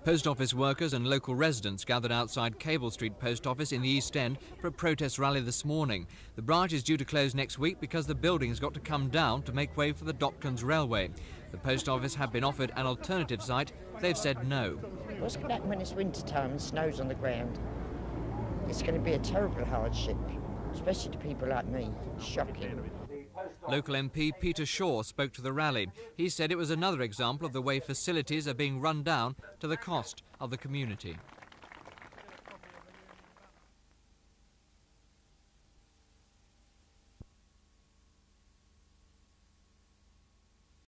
Post office workers and local residents gathered outside Cable Street Post Office in the East End for a protest rally this morning. The branch is due to close next week because the building's got to come down to make way for the Docklands Railway. The post office have been offered an alternative site. They've said no. What's going to happen when it's winter time and snow's on the ground? It's going to be a terrible hardship, especially to people like me. Shocking. Local MP Peter Shaw spoke to the rally. He said it was another example of the way facilities are being run down to the cost of the community.